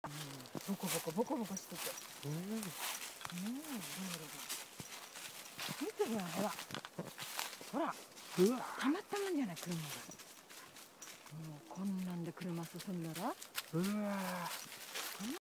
ボコボコボコボコしてて。道路が。見てごらん、ほら。ほら。たまったもんじゃない、車が。もうこんなんで車進んだら。